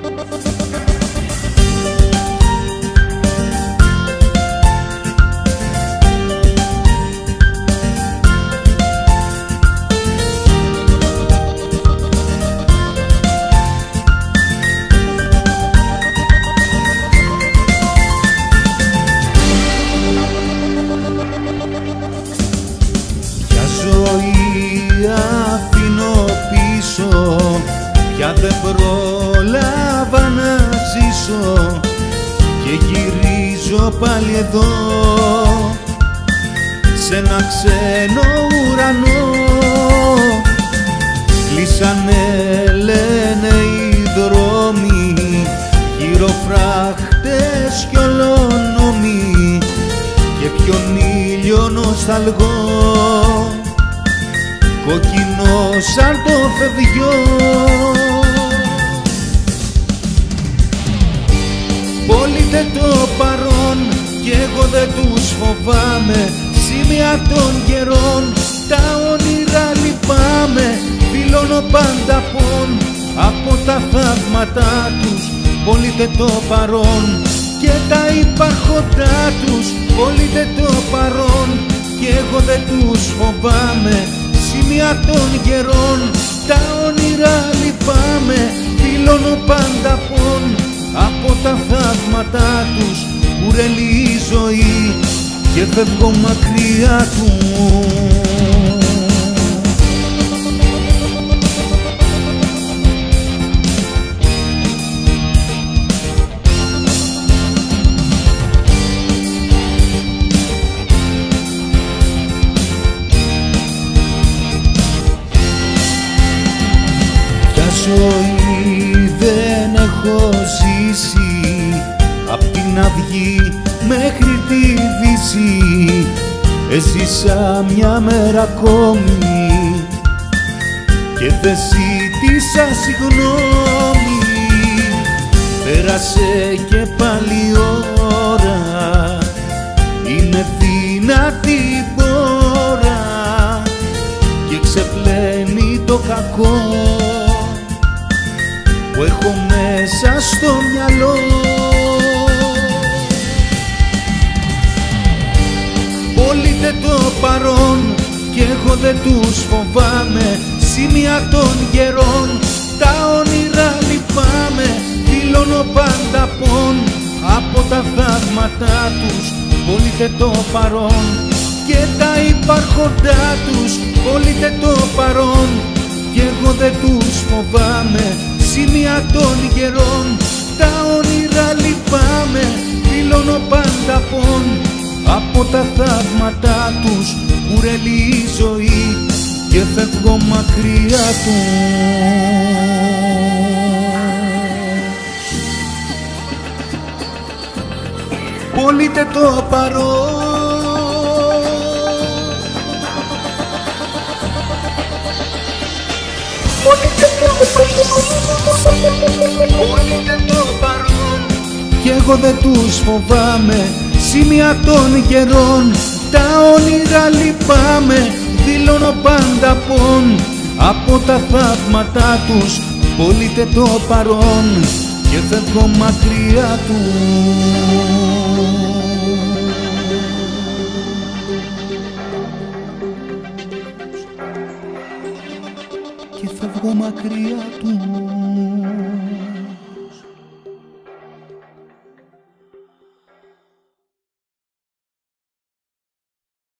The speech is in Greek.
Αφήνω πίσω, πια δεν πρόλαβα να ζήσω και γυρίζω πάλι εδώ σε ένα ξένο ουρανό. Κλείσανε λένε οι δρόμοι, γυροφράχτες κι ολονόμοι και ποιον ήλιο νοσταλγώ, κόκκινο σαν το φευγιό. Πωλείται το παρόν κι εγώ δεν τους φοβάμαι, σημεία των καιρών τα όνειρα λυπάμαι. Δηλώνω πάντα πόν από τα θαύματά τους, πωλείται το παρόν και τα υπάρχοντά τους. Πωλείται το παρόν κι εγώ δεν τους φοβάμαι, σημεία των καιρών τα όνειρα λυπάμαι. Δηλώνω πάντα πόν από τα θαύματά τους, κουρελή η ζωή και φεύγω μακριά του. Ζωή δεν έχω ζήσει, απ' την αυγή μέχρι τη δύση. Έζησα μια μέρα ακόμη και δεν ζήτησα συγγνώμη. Πέρασε και πάλι η ώρα, είναι δυνατή η πόρα και ξεπλένει το κακό που έχω μέσα στο μυαλό. Πωλείται το παρόν κι εγώ δεν τους φοβάμαι, σημεία των καιρών τα όνειρα λυπάμαι. Δηλώνω πάντα πόν από τα θαύματά τους, πωλείται το παρόν και τα υπάρχοντά τους. Πωλείται το παρόν κι εγώ δεν τους φοβάμαι, σημεία των καιρών τα όνειρα λυπάμαι. Δηλώνω πάντα πόν από τα θαύματά τους, κουρελή η ζωή και φεύγω μακριά του. Πωλείται το παρόν κι εγώ δεν τους φοβάμαι, σημεία των καιρών τα όνειρα λυπάμαι. Δηλώνω πάντα πόν από τα θαύματά τους, πωλείται το παρόν και φεύγω μακριά του. Και φεύγω μακριά του.